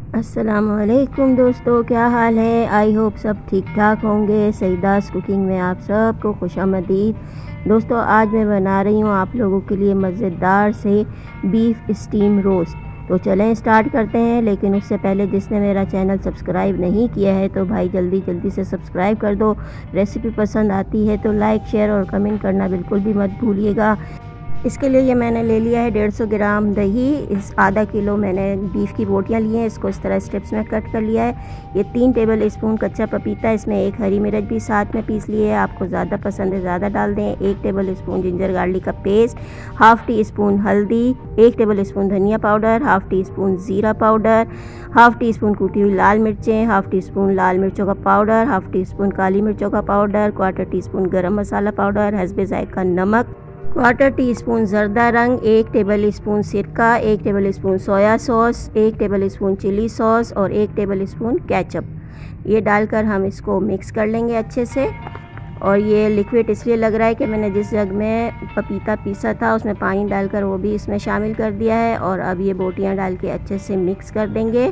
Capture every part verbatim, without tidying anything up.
अस्सलामुअलैकुम दोस्तों, क्या हाल है। आई होप सब ठीक ठाक होंगे। सईदास कुकिंग में आप सबको खुशामदीद। दोस्तों, आज मैं बना रही हूँ आप लोगों के लिए मज़ेदार से बीफ स्टीम रोस्ट। तो चलें स्टार्ट करते हैं। लेकिन उससे पहले जिसने मेरा चैनल सब्सक्राइब नहीं किया है तो भाई जल्दी जल्दी से सब्सक्राइब कर दो। रेसिपी पसंद आती है तो लाइक शेयर और कमेंट करना बिल्कुल भी मत भूलिएगा। इसके लिए ये मैंने ले लिया है डेढ़ सौ ग्राम दही। इस आधा किलो मैंने बीफ की बोटियाँ ली हैं, इसको इस तरह स्ट्रिप्स में कट कर लिया है। ये तीन टेबल स्पून कच्चा पपीता, इसमें एक हरी मिर्च भी साथ में पीस लिए है। आपको ज़्यादा पसंद है ज़्यादा डाल दें। एक टेबल स्पून जिंजर गार्लिक का पेस्ट, हाफ़ टी स्पून हल्दी, एक टेबल स्पून धनिया पाउडर, हाफ़ टी स्पून ज़ीरा पाउडर, हाफ़ टी स्पून कूटी हुई लाल मिर्चें, हाफ़ टी स्पून लाल मिर्चों का पाउडर, हाफ़ टी स्पून काली मिर्चों का पाउडर, क्वार्टर टी स्पून गरम मसाला पाउडर, हस्बे ज़ायक़ा नमक, क्वार्टर टी स्पून ज़रदा रंग, एक टेबल स्पून सिरका, एक टेबल स्पून सोया सॉस, एक टेबल स्पून चिली सॉस और एक टेबल स्पून केचप। ये डालकर हम इसको मिक्स कर लेंगे अच्छे से। और ये लिक्विड इसलिए लग रहा है कि मैंने जिस जग में पपीता पीसा था उसमें पानी डालकर वो भी इसमें शामिल कर दिया है। और अब ये बोटियां डाल के अच्छे से मिक्स कर देंगे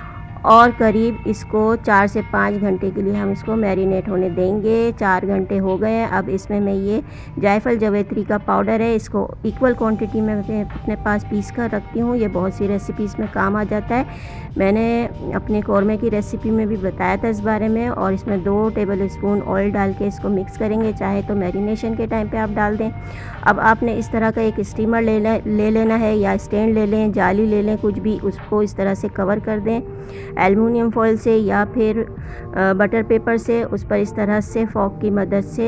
और करीब इसको चार से पाँच घंटे के लिए हम इसको मैरिनेट होने देंगे। चार घंटे हो गए हैं। अब इसमें मैं ये जायफल जवेत्री का पाउडर है, इसको इक्वल क्वांटिटी में मैं अपने पास पीस कर रखती हूँ। ये बहुत सी रेसिपीज़ में काम आ जाता है। मैंने अपने कौरमे की रेसिपी में भी बताया था इस बारे में। और इसमें दो टेबल स्पून ऑयल डाल के इसको मिक्स करेंगे, चाहे तो मैरिनेशन के टाइम पे आप डाल दें। अब आपने इस तरह का एक स्टीमर ले ले, ले लेना है या स्टैंड ले लें, जाली ले लें, कुछ भी, उसको इस तरह से कवर कर दें एल्युमिनियम फॉइल से या फिर बटर पेपर से। उस पर इस तरह से फॉक की मदद से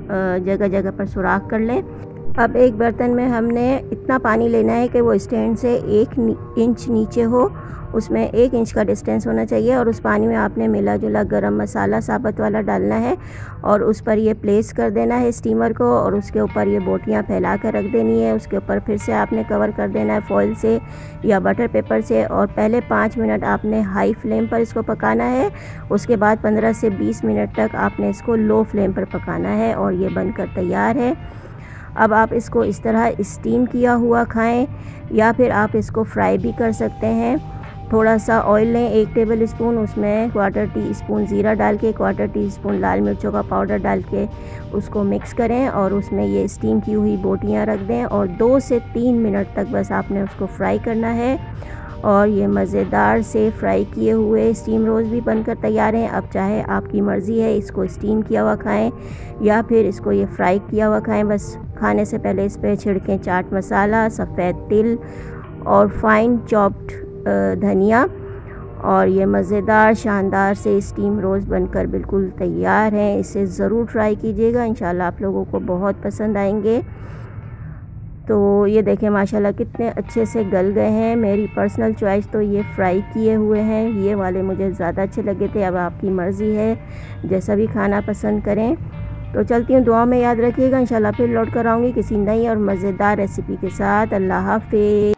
जगह जगह पर सुराख कर लें। अब एक बर्तन में हमने इतना पानी लेना है कि वो स्टैंड से एक इंच नीचे हो, उसमें एक इंच का डिस्टेंस होना चाहिए। और उस पानी में आपने मिला जुला गरम मसाला साबुत वाला डालना है और उस पर ये प्लेस कर देना है स्टीमर को। और उसके ऊपर ये बोटियां फैला कर रख देनी है। उसके ऊपर फिर से आपने कवर कर देना है फॉइल से या बटर पेपर से। और पहले पाँच मिनट आपने हाई फ्लेम पर इसको पकाना है। उसके बाद पंद्रह से बीस मिनट तक आपने इसको लो फ्लेम पर पकाना है। और ये बनकर तैयार है। अब आप इसको इस तरह स्टीम किया हुआ खाएं या फिर आप इसको फ्राई भी कर सकते हैं। थोड़ा सा ऑयल लें, एक टेबल स्पून, उसमें क्वार्टर टी स्पून ज़ीरा डाल के, क्वार्टर टी स्पून लाल मिर्चों का पाउडर डाल के उसको मिक्स करें और उसमें ये स्टीम की हुई बोटियां रख दें। और दो से तीन मिनट तक बस आपने उसको फ्राई करना है। और ये मज़ेदार से फ्राई किए हुए स्टीम रोज़ भी बनकर तैयार हैं। अब चाहे आपकी मर्ज़ी है इसको स्टीम किया हुआ खाएं या फिर इसको ये फ्राई किया हुआ खाएं। बस खाने से पहले इस पर छिड़कें चाट मसाला, सफ़ेद तिल और फाइन चॉप्ड धनिया। और ये मज़ेदार शानदार से स्टीम रोज़ बनकर बिल्कुल तैयार हैं। इसे ज़रूर ट्राई कीजिएगा, इंशाल्लाह आप लोगों को बहुत पसंद आएंगे। तो ये देखें माशाल्लाह कितने अच्छे से गल गए हैं। मेरी पर्सनल चॉइस तो ये फ्राई किए हुए हैं, ये वाले मुझे ज़्यादा अच्छे लगे थे। अब आपकी मर्ज़ी है, जैसा भी खाना पसंद करें। तो चलती हूँ, दुआ में याद रखिएगा। इंशाल्लाह फिर लौट कर आऊँगी किसी नई और मज़ेदार रेसिपी के साथ। अल्लाह हाफ़िज़।